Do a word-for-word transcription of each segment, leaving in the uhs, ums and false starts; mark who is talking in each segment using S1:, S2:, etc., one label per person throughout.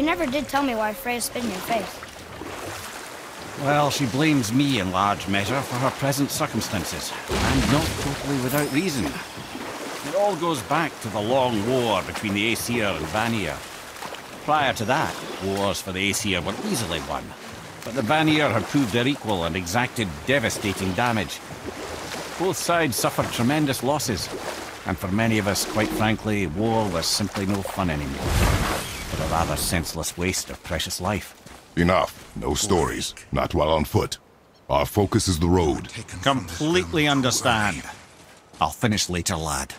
S1: You never did tell me why Freya spit in your face.
S2: Well, she blames me in large measure for her present circumstances, and not totally without reason. It all goes back to the long war between the Aesir and Vanir. Prior to that, wars for the Aesir were easily won, but the Vanir had proved their equal and exacted devastating damage. Both sides suffered tremendous losses, and for many of us, quite frankly, war was simply no fun anymore, but a rather senseless waste of precious life.
S3: Enough. No stories. Not while on foot. Our focus is the road.
S2: Completely understand. I'll finish later, lad.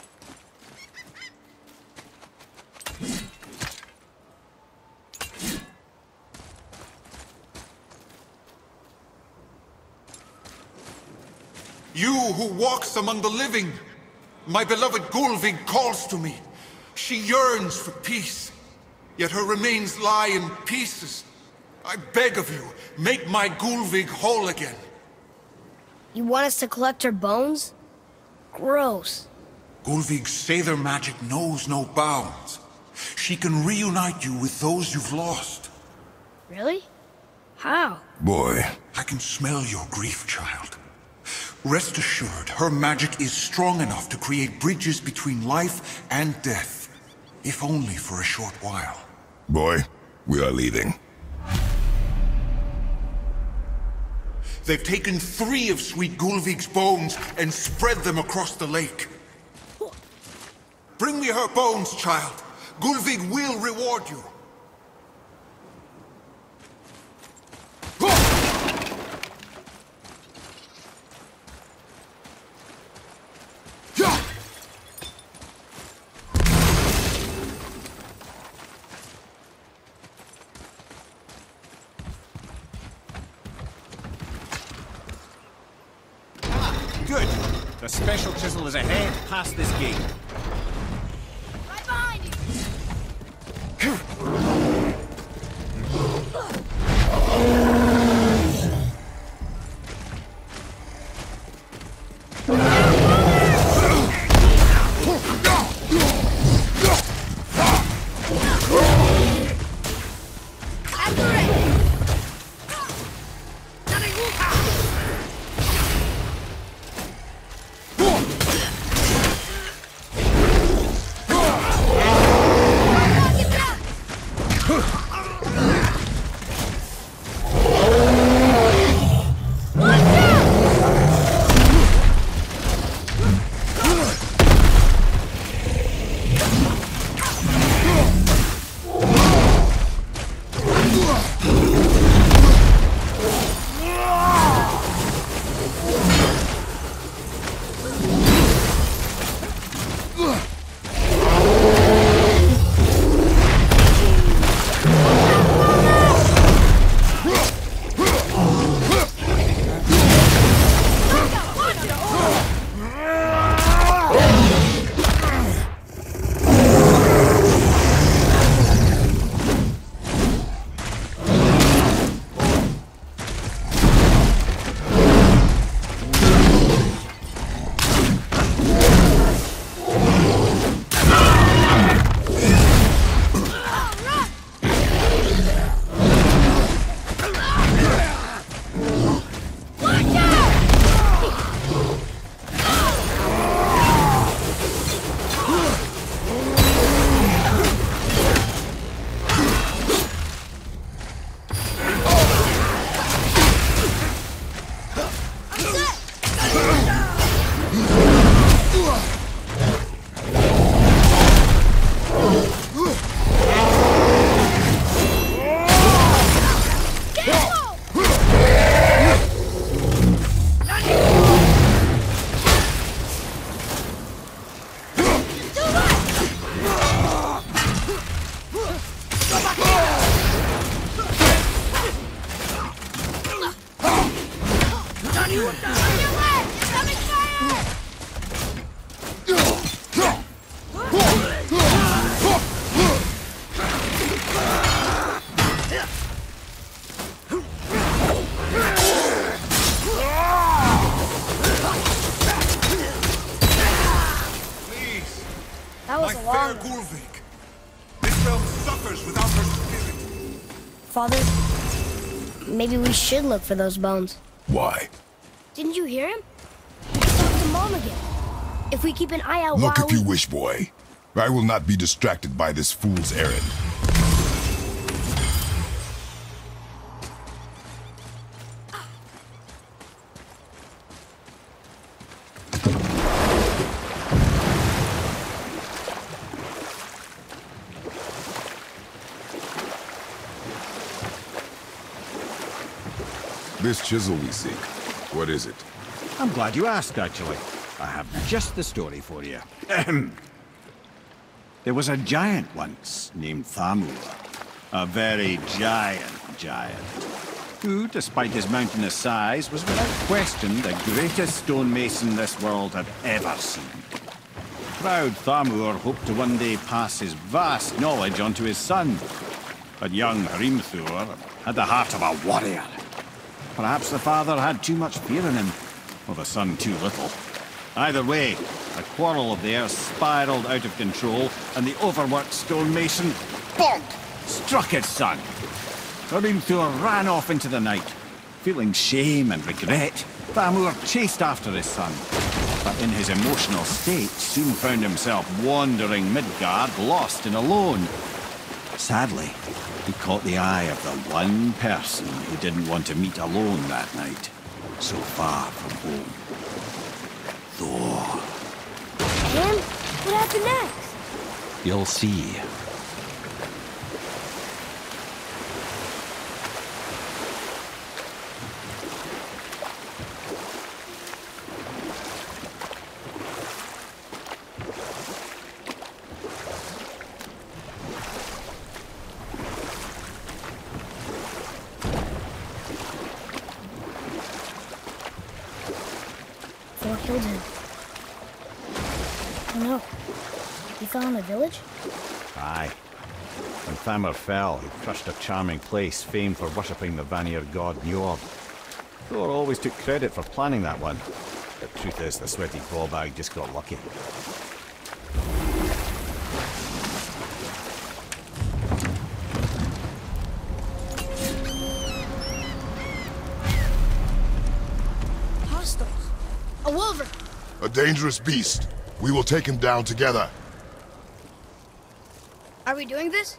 S4: You who walks among the living, my beloved Gullveig calls to me. She yearns for peace, yet her remains lie in pieces. I beg of you, make my Gullveig whole again.
S1: You want us to collect her bones? Gross.
S4: Gullveig's Seidr magic knows no bounds. She can reunite you with those you've lost.
S1: Really? How?
S3: Boy.
S4: I can smell your grief, child. Rest assured, her magic is strong enough to create bridges between life and death. If only for a short while.
S3: Boy, we are leaving.
S4: They've taken three of sweet Gullveig's bones and spread them across the lake. Bring me her bones, child. Gullveig will reward you.
S2: Good. The special chisel is ahead, past this gate.
S1: Right behind you!
S4: My fair Gullveig, this realm suffers without her spirit.
S1: Father. Maybe we should look for those bones.
S3: Why?
S1: Didn't you hear him? He talked to Mom again. If we keep an eye out
S3: Look
S1: while
S3: if you
S1: we...
S3: wish, boy. I will not be distracted by this fool's errand. This chisel we seek, what is it?
S2: I'm glad you asked, actually. I have just the story for you. Ahem. There was a giant once named Thamur. A very giant giant. Who, despite his mountainous size, was without question the greatest stonemason this world had ever seen. Proud Thamur hoped to one day pass his vast knowledge on to his son. But young Hrimthur had the heart of a warrior. Perhaps the father had too much fear in him, or the son too little. Either way, a quarrel of theirs spiraled out of control, and the overworked stonemason, bonk, struck his son. Hrimthur ran off into the night. Feeling shame and regret, Thamur chased after his son, but in his emotional state soon found himself wandering Midgard, lost and alone. Sadly, he caught the eye of the one person he didn't want to meet alone that night, so far from home. Thor.
S1: And what happened next?
S2: You'll see.
S1: Thor killed him. Oh no. He fell in the village?
S2: Aye. When Thamur fell, he crushed a charming place famed for worshipping the Vanir god Njord. Thor always took credit for planning that one. The truth is, the sweaty ballbag just got lucky.
S1: Hostiles. A wolverine.
S3: A dangerous beast. We will take him down together.
S1: Are we doing this?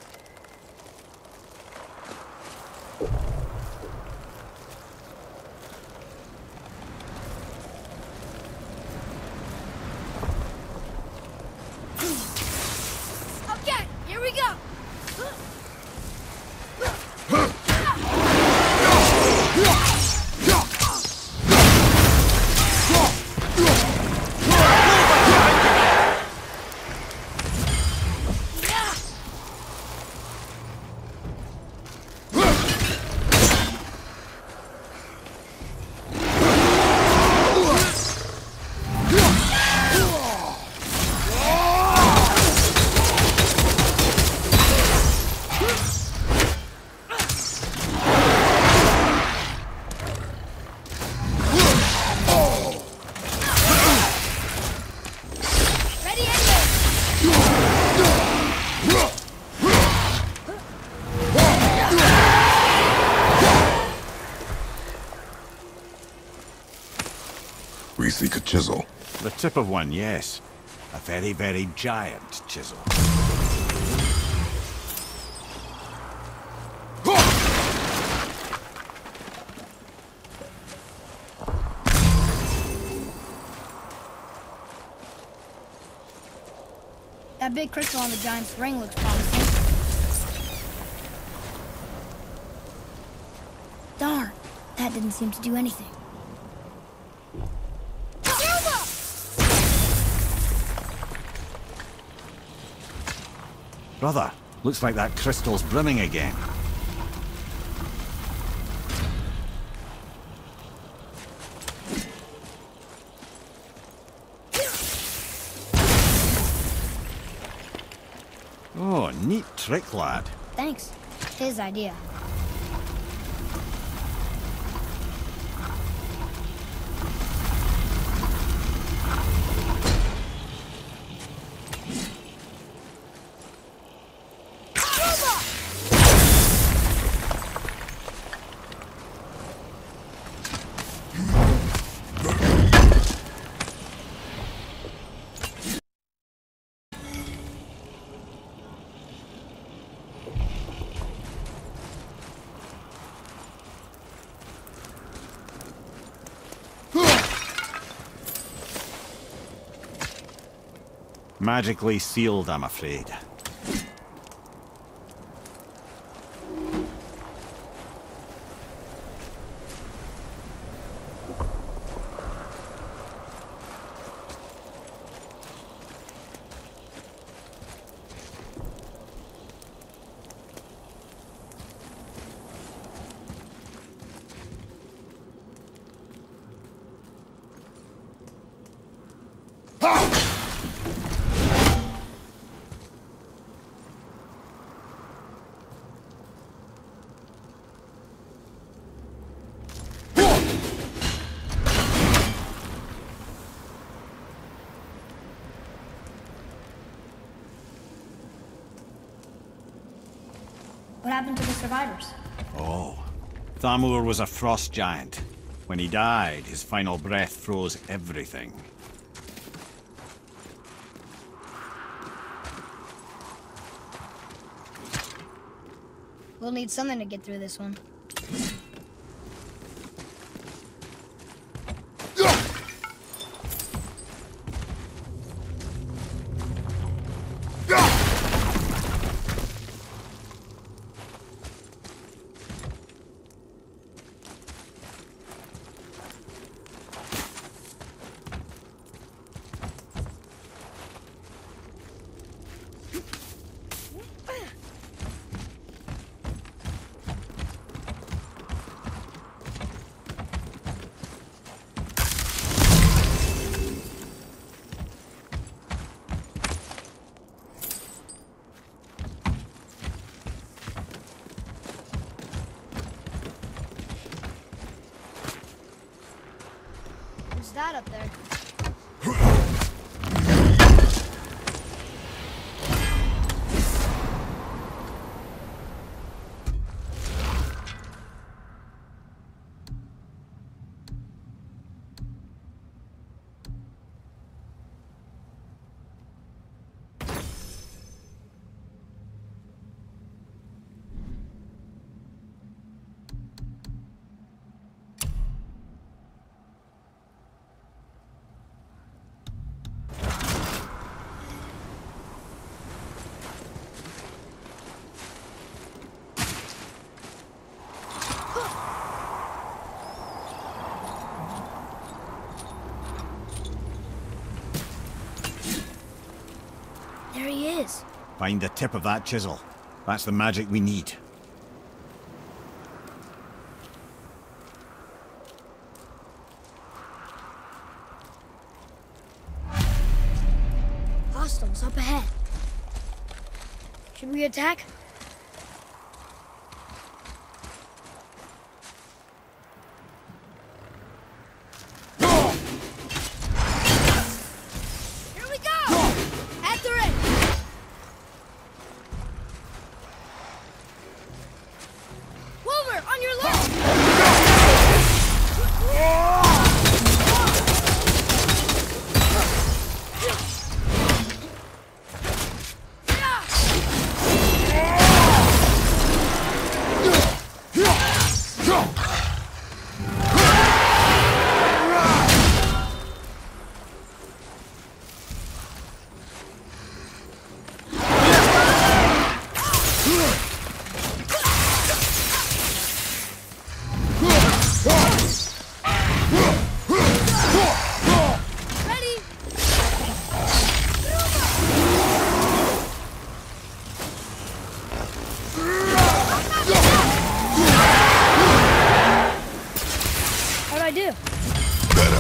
S1: Okay, here we go.
S3: We seek a chisel.
S2: The tip of one, yes. A very, very giant chisel.
S1: That big crystal on the giant's ring looks promising. Darn, that didn't seem to do anything.
S2: Brother, looks like that crystal's brimming again. Oh, neat trick, lad.
S1: Thanks. His idea.
S2: Magically sealed, I'm afraid.
S5: What happened to the survivors?
S2: Oh. Thamur was a frost giant. When he died, his final breath froze everything.
S5: We'll need something to get through this one. Who's that up there? There he is.
S2: Find the tip of that chisel. That's the magic we need.
S1: Hostiles up ahead. Should we attack? Here we go! After it! Wolver, on your left! How'd I do?
S3: Better.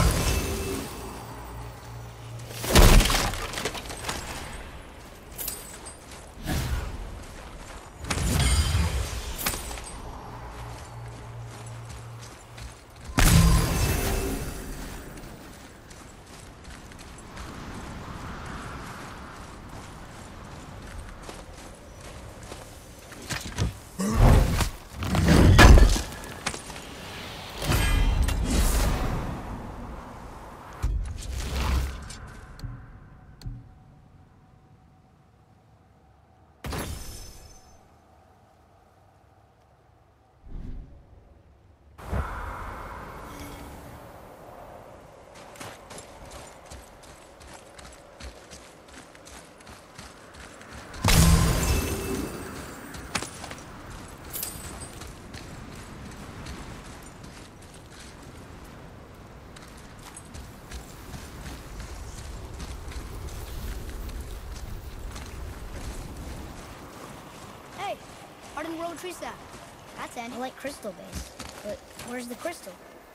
S5: Hardened road tree sap. That's
S1: I
S5: handy.
S1: like crystal base, but where's the crystal?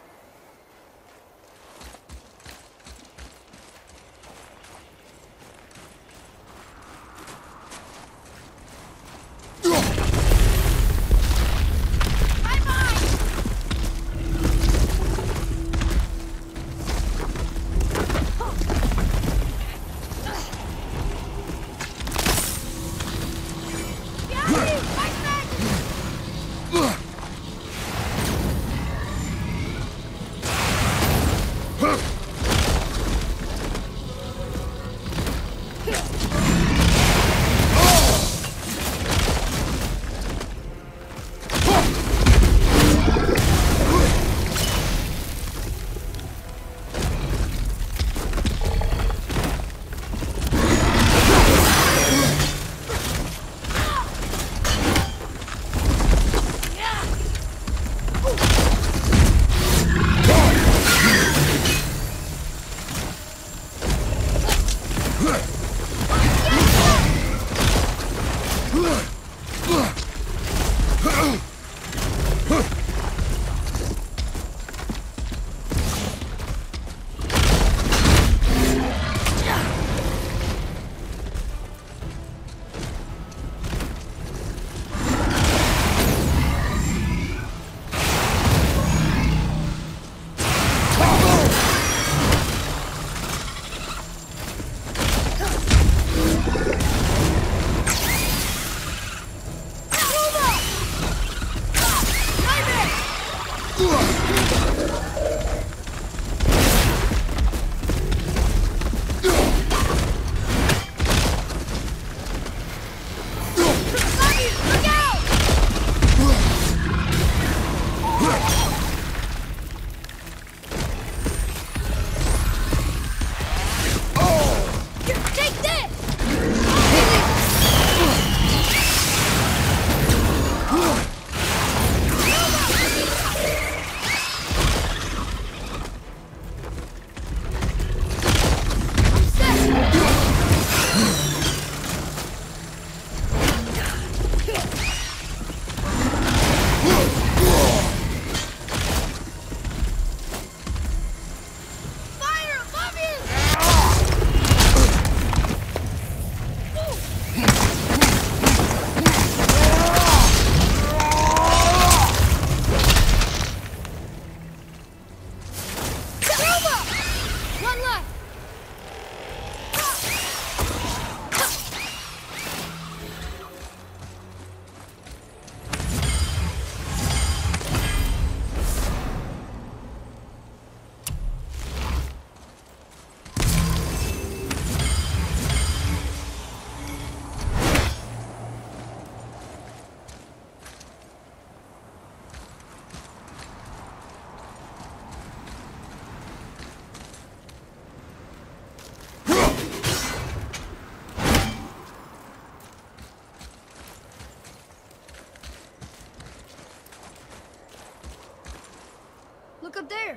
S5: Look up there.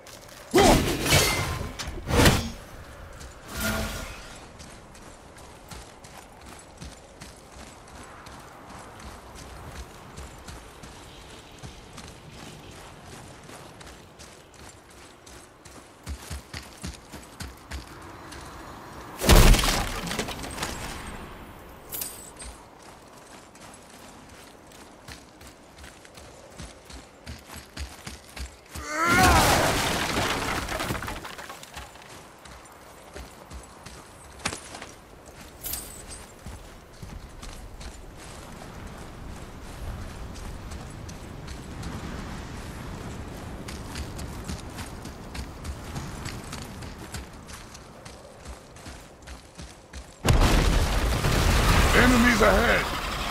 S3: Enemies ahead!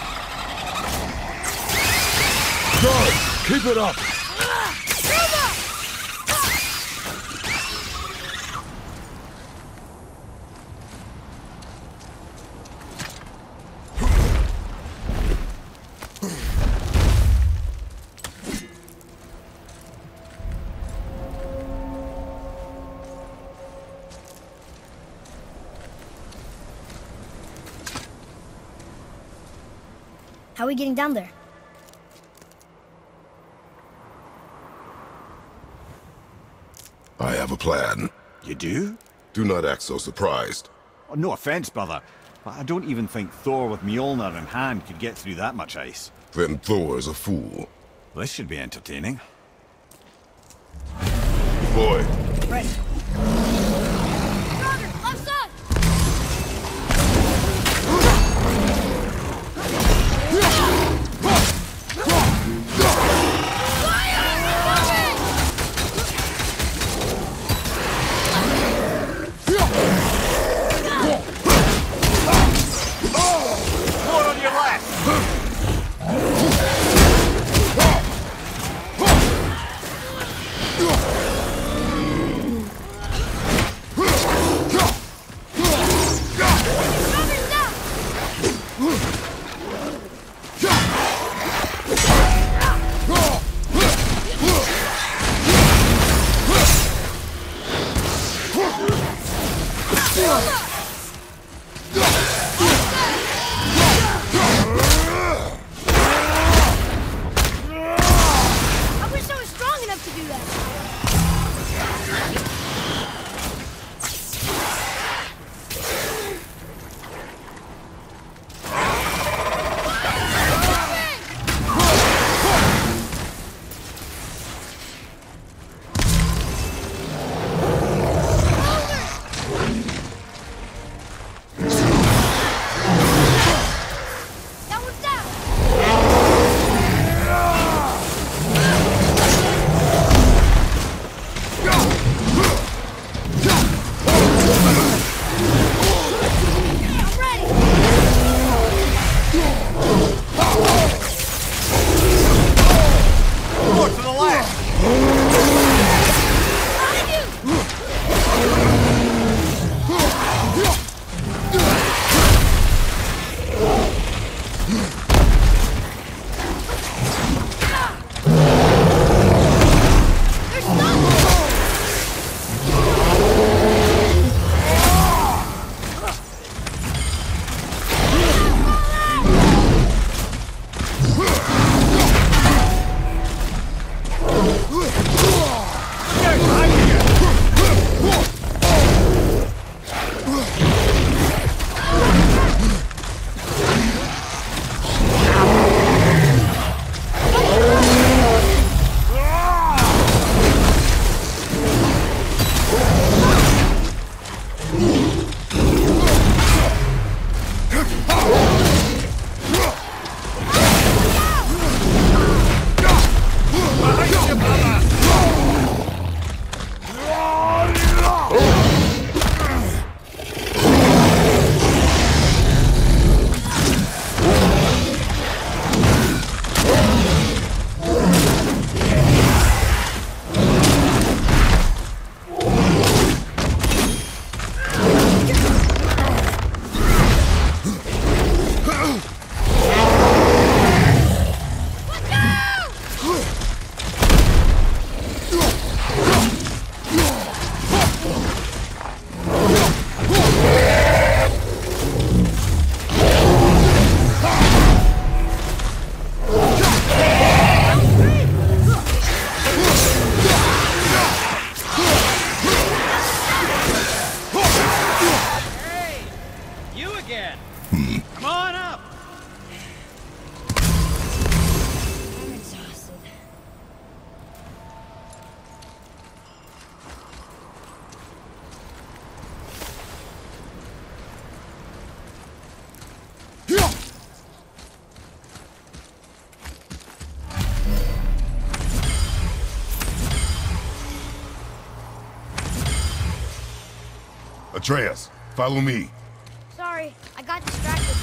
S3: Good! Keep it up!
S1: How are we getting down there?
S3: I have a plan.
S2: You do?
S3: Do not act so surprised.
S2: Oh, no offense, brother, but I don't even think Thor with Mjolnir in hand could get through that much ice.
S3: Then Thor is a fool.
S2: This should be entertaining.
S3: Boy.
S5: Right.
S1: Roger, left side!
S2: More on your left!
S1: I wish I was strong enough to do that. That one's down. I'm ready.
S2: More to the left!
S1: Behind you. They're stuck.
S2: Come on up!
S1: I'm exhausted.
S3: Atreus, follow me.
S1: Sorry, I got distracted.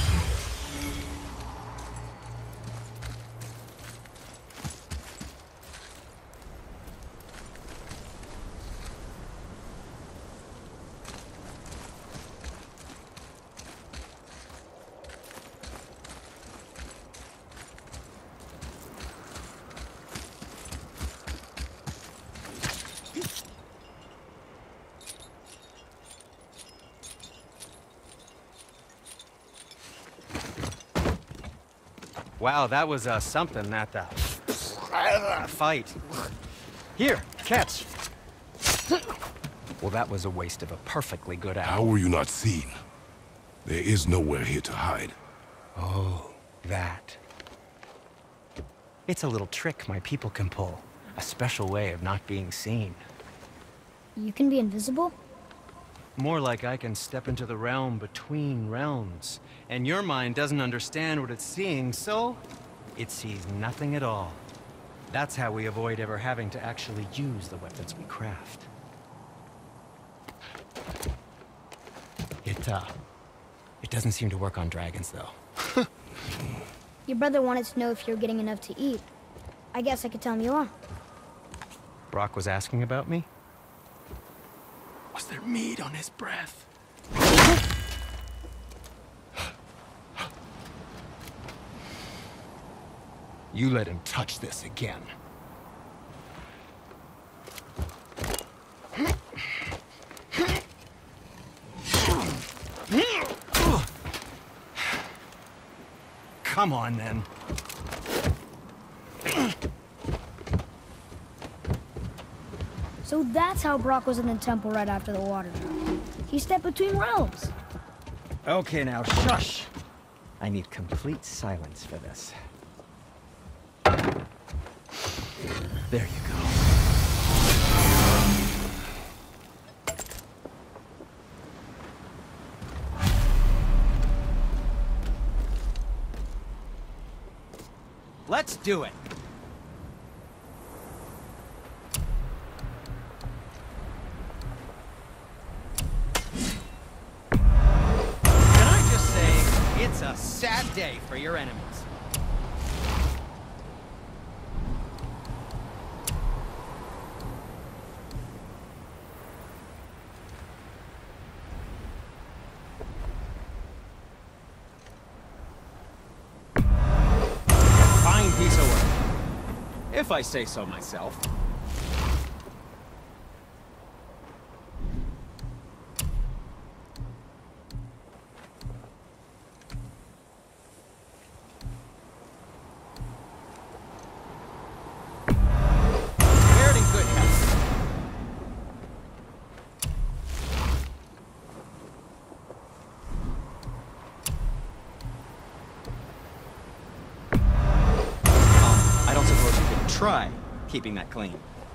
S6: Wow, that was uh, something at the fight. Here, catch. Well, that was a waste of a perfectly good
S3: How
S6: hour.
S3: were you not seen? There is nowhere here to hide.
S6: Oh, that. It's a little trick my people can pull. A special way of not being seen.
S5: You can be invisible?
S6: More like I can step into the realm between realms. And your mind doesn't understand what it's seeing, so it sees nothing at all. That's how we avoid ever having to actually use the weapons we craft. It, uh... It doesn't seem to work on dragons, though.
S5: Your brother wanted to know if you're getting enough to eat. I guess I could tell him you are.
S6: Brock was asking about me? Was there meat on his breath? You let him touch this again. Come on, then.
S5: So that's how Brock was in the temple right after the water drop. He stepped between realms.
S6: Okay, now shush! I need complete silence for this. There you go. Let's do it! Can I just say, it's a sad day for your enemies. Fine piece of work, if I say so myself. Wear it in good health. I don't suppose you could try keeping that clean.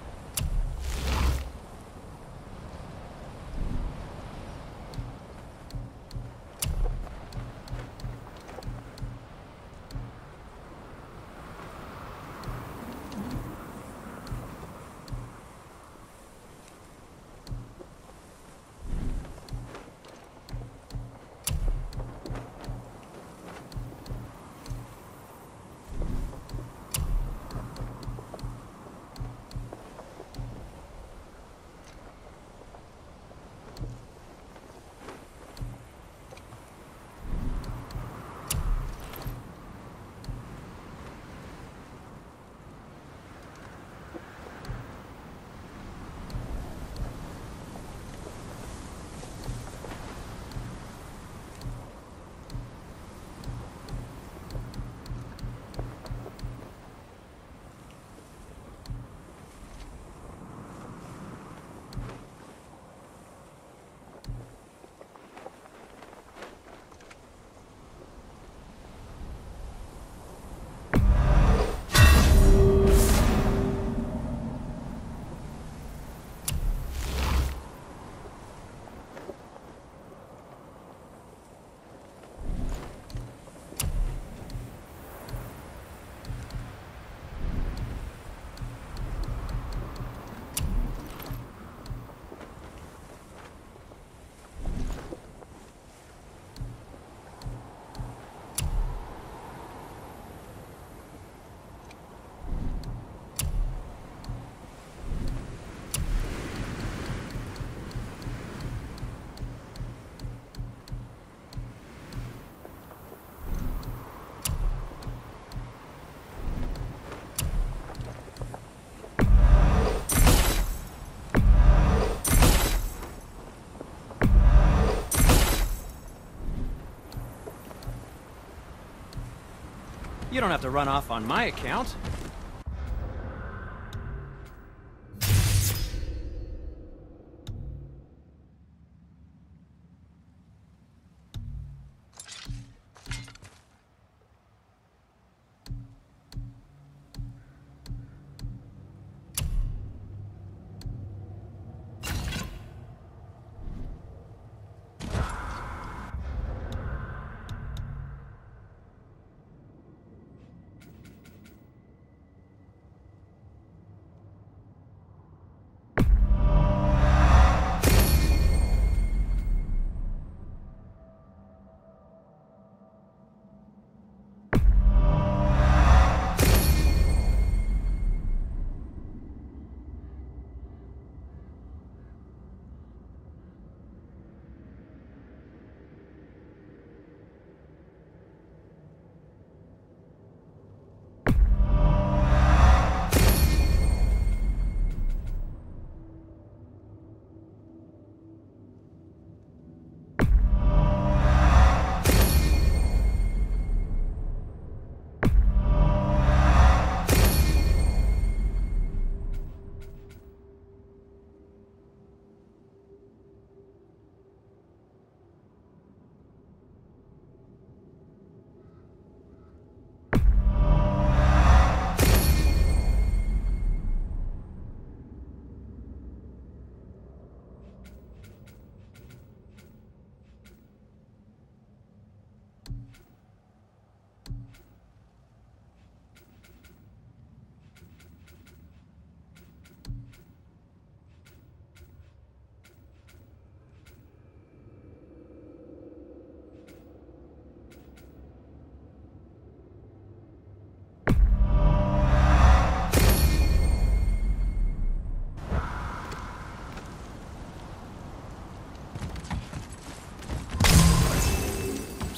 S6: You don't have to run off on my account.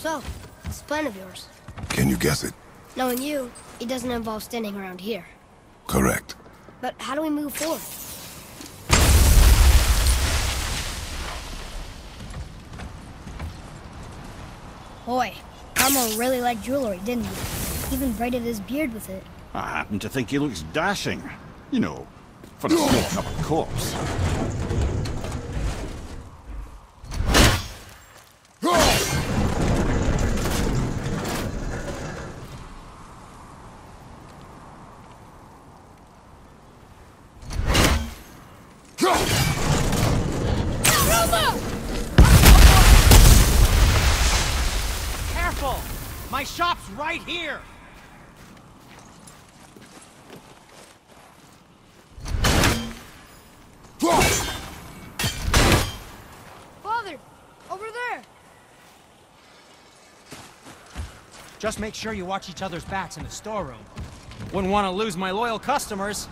S1: So, this plan of yours.
S3: Can you guess it?
S1: Knowing you, it doesn't involve standing around here.
S3: Correct.
S1: But how do we move forward? Boy, Carmel really liked jewelry, didn't he? Even braided his beard with it.
S2: I happen to think he looks dashing. You know, for a smoke-covered corpse.
S6: Careful! My shop's right here!
S5: Father! Over there!
S6: Just make sure you watch each other's backs in the storeroom. Wouldn't want to lose my loyal customers.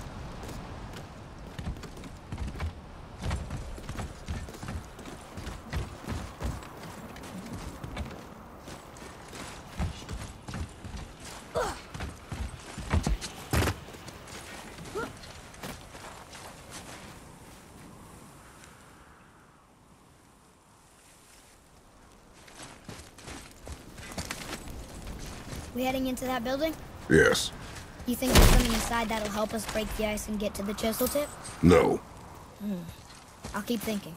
S5: We heading into that building?
S3: Yes.
S5: You think there's something inside that'll help us break the ice and get to the chisel tip?
S3: No.
S5: I'll keep thinking.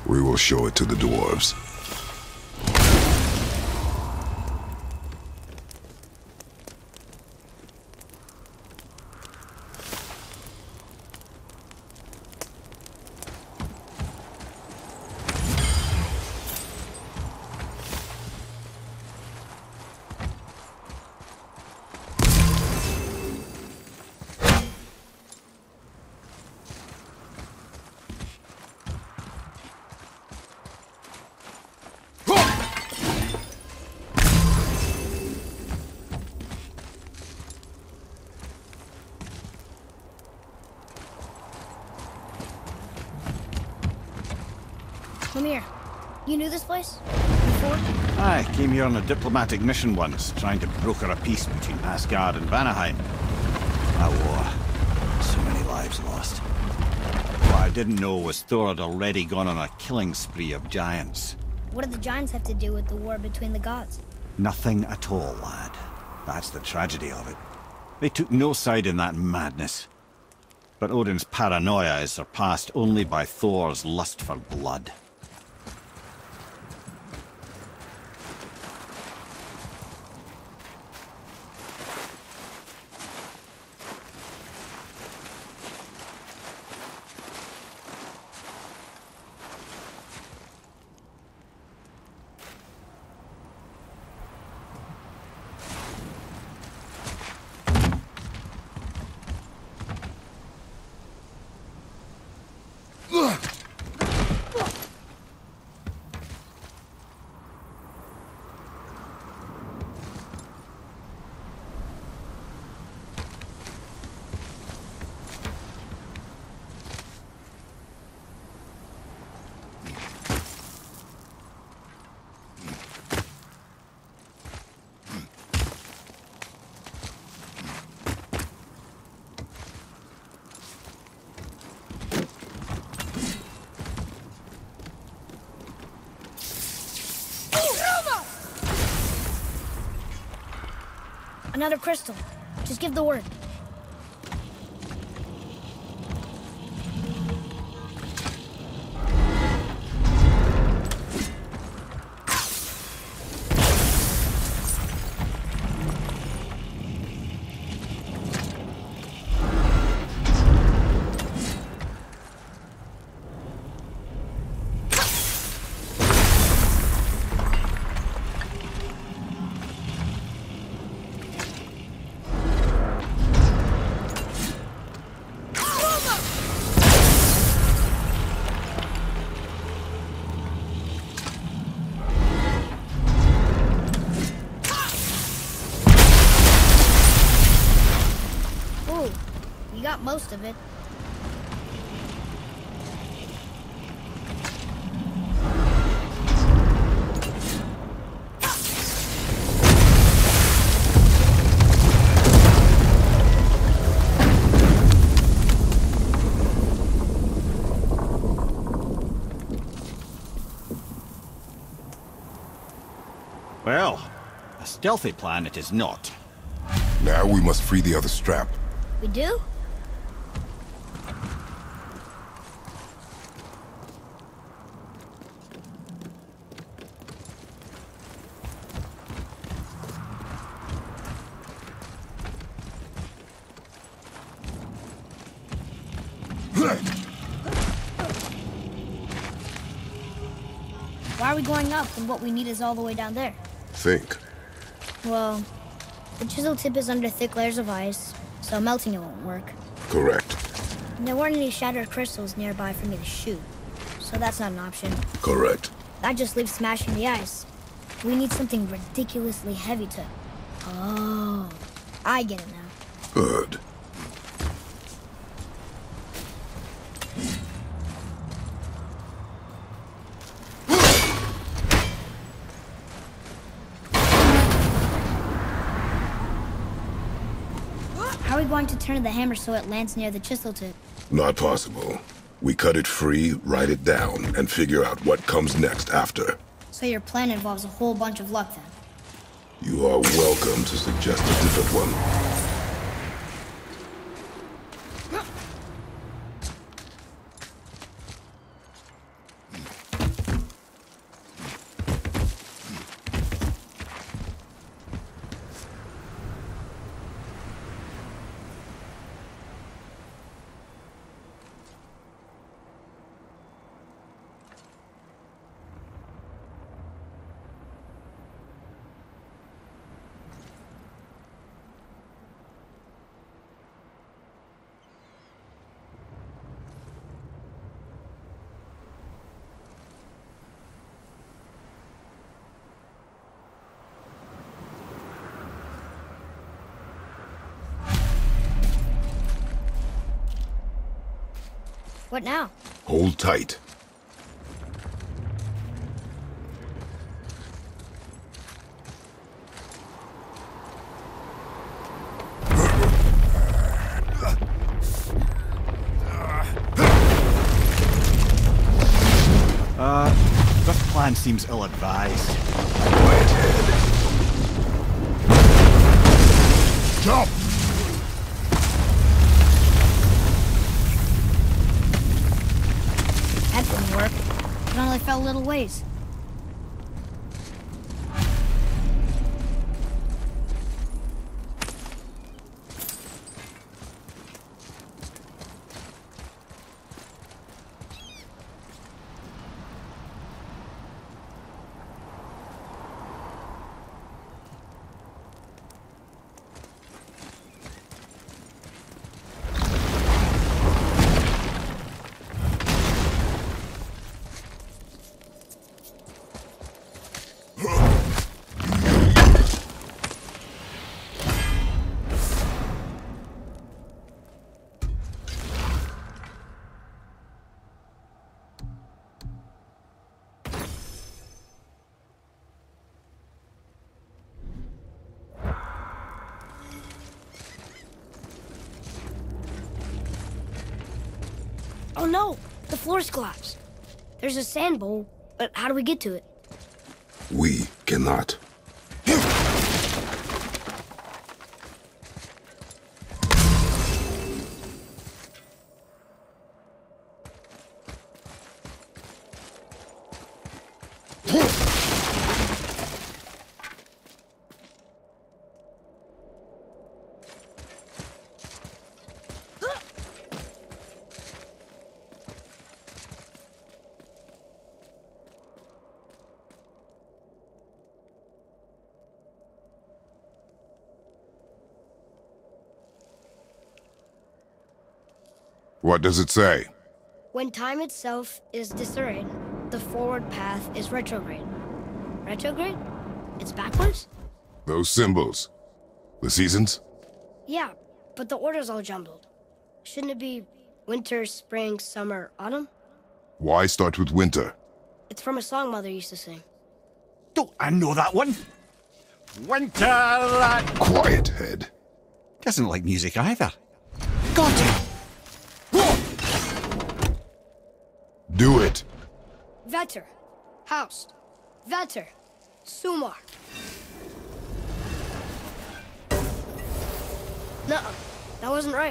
S3: We will show it to the dwarves.
S1: Come here. You knew this place? Before?
S2: I came here on a diplomatic mission once, trying to broker a peace between Asgard and Vanaheim. That war. So many lives lost. What I didn't know was Thor had already gone on a killing spree of giants.
S1: What did the giants have to do with the war between the gods?
S2: Nothing at all, lad. That's the tragedy of it. They took no side in that madness. But Odin's paranoia is surpassed only by Thor's lust for blood.
S1: Another crystal. Just give the word. You got most of it.
S2: Well, a stealthy plan it is not.
S3: Now we must free the other strap.
S1: We do? Why are we going up when what we need is all the way down there?
S3: Think.
S1: Well, the chisel tip is under thick layers of ice, so melting it won't work.
S3: Correct.
S1: And there weren't any shattered crystals nearby for me to shoot, so that's not an option.
S3: Correct.
S1: That just leaves smashing the ice. We need something ridiculously heavy to... Oh, I get it now.
S3: Good.
S1: How are we going to turn the hammer so it lands near the chisel tip?
S3: Not possible. We cut it free, write it down, and figure out what comes next after.
S1: So your plan involves a whole bunch of luck then?
S3: You are welcome to suggest a different one.
S1: What now?
S3: Hold tight.
S2: Uh, this plan seems ill-advised.
S3: Quiet head. Jump!
S1: That didn't work. It only fell a little ways. Oh no! The floor's collapsed. There's a sand bowl, but how do we get to it?
S3: We cannot.
S7: What does it say?
S1: When time itself is disarrayed, the forward path is retrograde. Retrograde? It's backwards?
S7: Those symbols. The seasons?
S1: Yeah, but the order's all jumbled. Shouldn't it be winter, spring, summer, autumn?
S7: Why start with winter?
S1: It's from a song Mother used to sing.
S2: Don't I know that one? Winter lad.
S7: Quiet head.
S2: Doesn't like music either. Got it!
S7: Do it.
S1: Vetter. Haust. Vetter. Sumar. Nuh-uh. That wasn't right.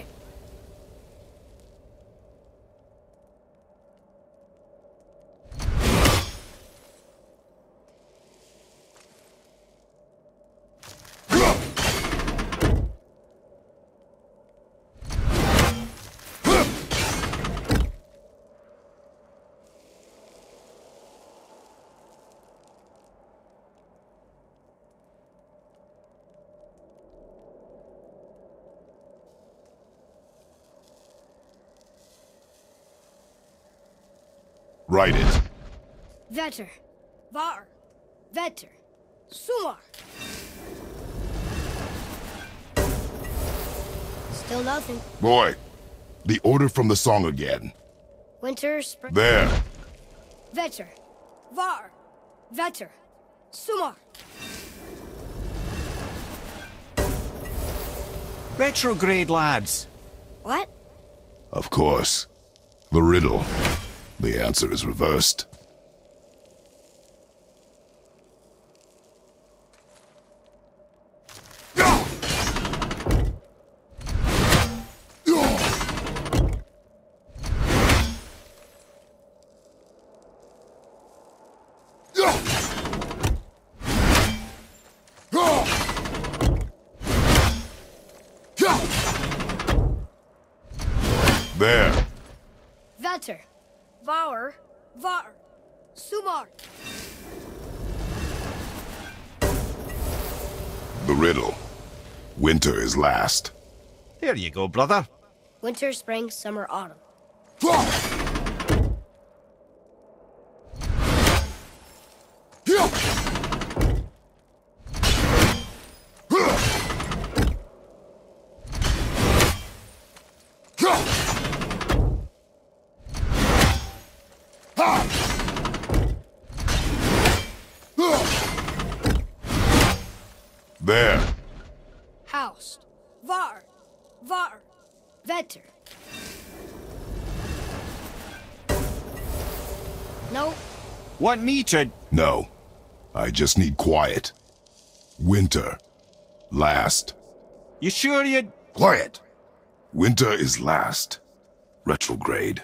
S7: Write it.
S1: Vetter. Var. Vetter. Sumar. Still nothing.
S7: Boy, the order from the song again.
S1: Winter, spring.
S7: There.
S1: Vetter. Var. Vetter. Sumar.
S2: Retrograde, lads.
S1: What?
S7: Of course. The riddle. The answer is reversed. There.
S1: Vetter. Var. Var. Sumar.
S7: The riddle. Winter is last.
S2: There you go, brother.
S1: Winter, spring, summer, autumn.
S5: Var. Var. Vetter.
S1: No.
S2: Want me to...
S7: No. I just need quiet. Winter. Last.
S2: You sure you...
S7: Quiet! Winter is last. Retrograde.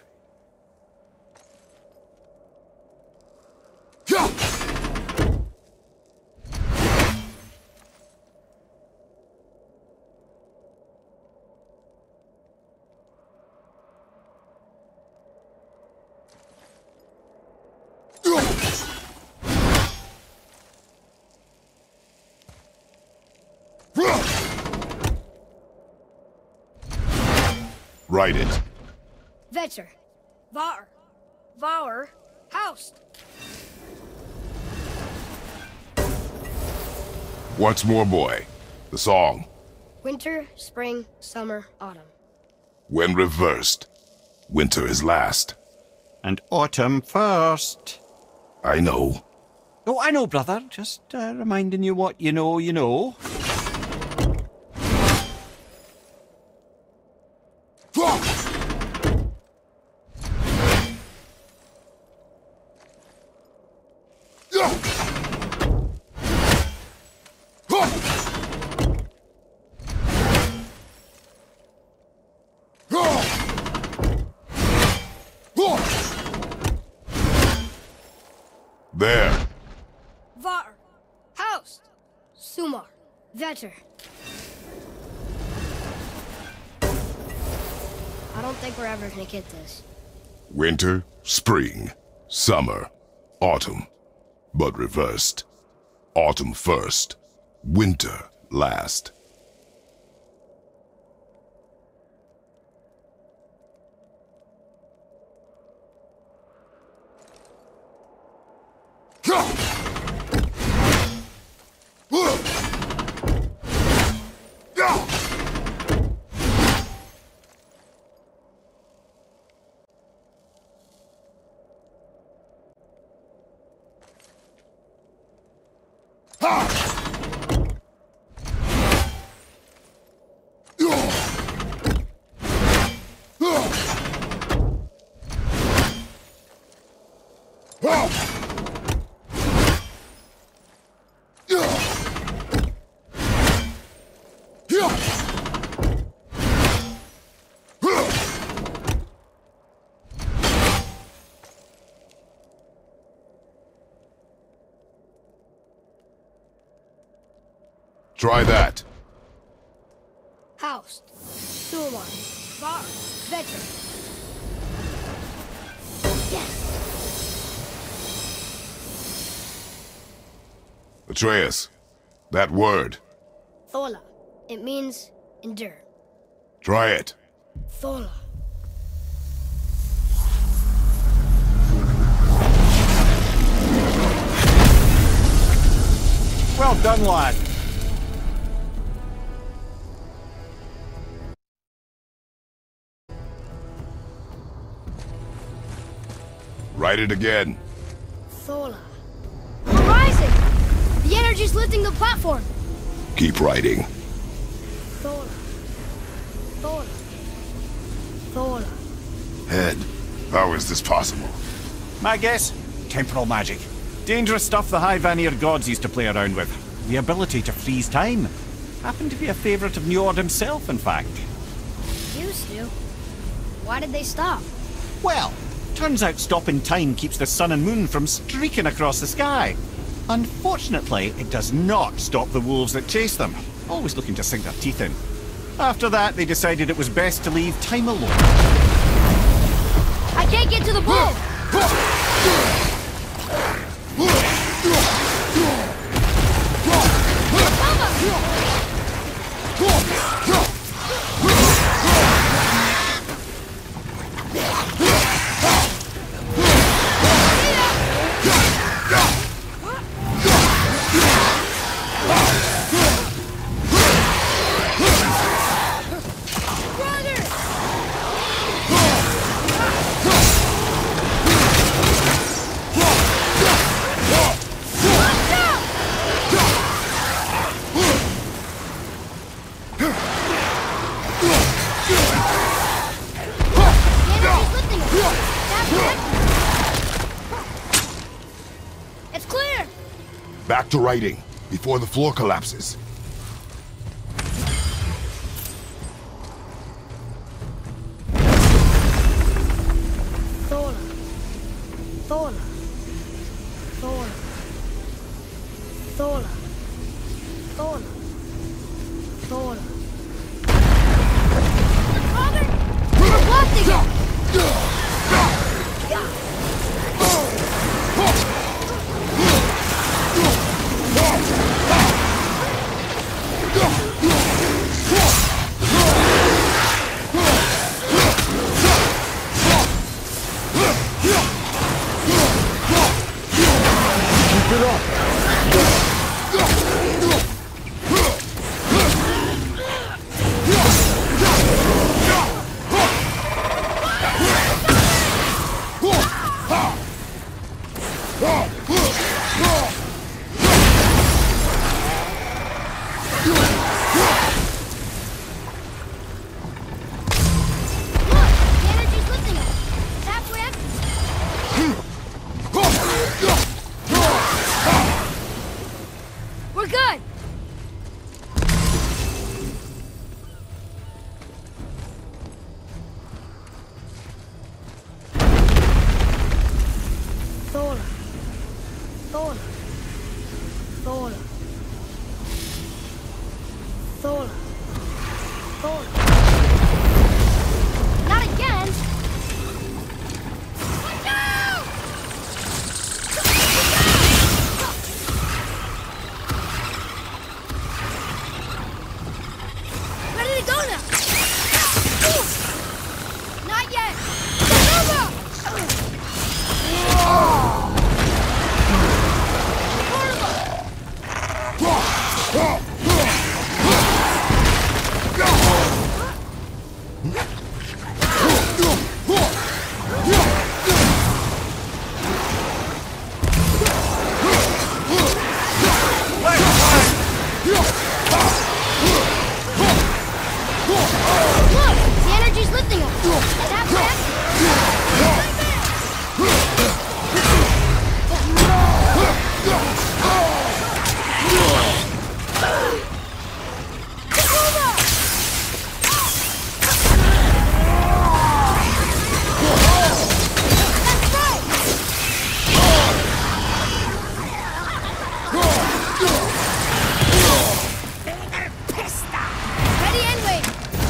S7: Write it.
S5: Vetter. Var. Var. Housed.
S7: Once more, boy. The song.
S5: Winter, spring, summer, autumn.
S7: When reversed, winter is last.
S2: And autumn first.
S7: I know.
S2: Oh, I know, brother. Just uh, reminding you what you know, you know.
S7: There.
S5: Var. Housed. Sumar. Vetter. I don't think we're ever gonna get this.
S7: Winter, spring, summer, autumn. But reversed. Autumn first, winter last. Try that.
S5: Housed. Sumar. Var. Vetter. Yes.
S7: Atreus, that word.
S5: Thola. It means endure.
S7: Try it.
S5: Thola.
S2: Well done, lad.
S7: Write it again.
S5: Thola. We're rising! The energy's lifting the platform!
S7: Keep writing.
S5: Thola. Thola. Thola.
S7: Head, how is this possible?
S2: My guess? Temporal magic. Dangerous stuff the High Vanir gods used to play around with. The ability to freeze time. Happened to be a favourite of Njord himself, in fact.
S5: Used to. Why did they stop?
S2: Well, turns out stopping time keeps the sun and moon from streaking across the sky. Unfortunately, it does not stop the wolves that chase them, always looking to sink their teeth in. After that, they decided it was best to leave time alone.
S5: I can't get to the bull!
S7: Whoa! Back to writing, before the floor collapses.
S5: Thola. Thola. Thola. Thola. Thola. Thola. Father! We're blasting it! We're good! Thola. Thola. Thola. Thola. Thola. Not again! Watch out! Where did it go now? Not yet! Nova! Look! The energy's lifting us! Tap, tap! Ready and wait!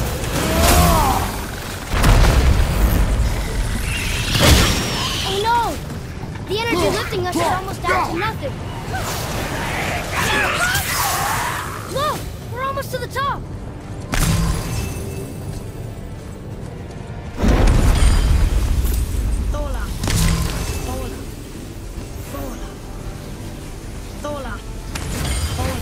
S5: Oh no! The energy lifting us is almost down to nothing. Look! We're almost to the top! Thola. Thola. Thola. Thola. Thola.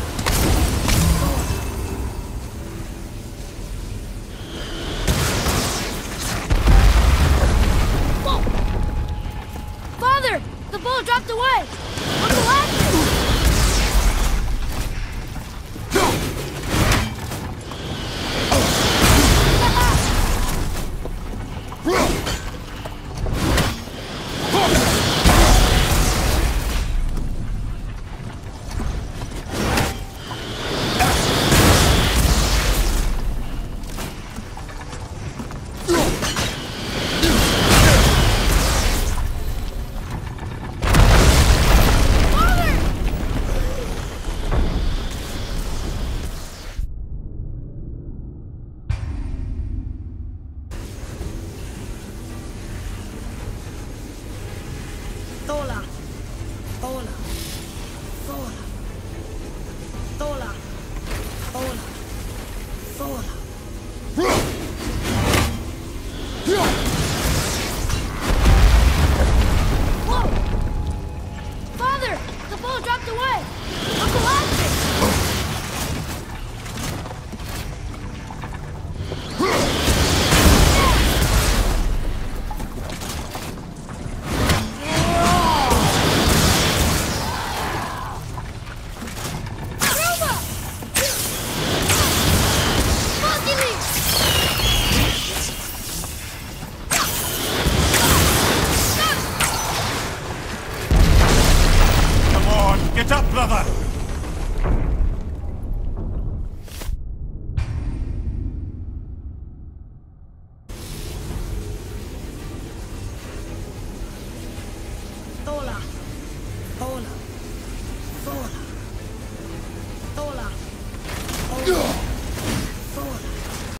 S5: Whoa! Father! The ball dropped away!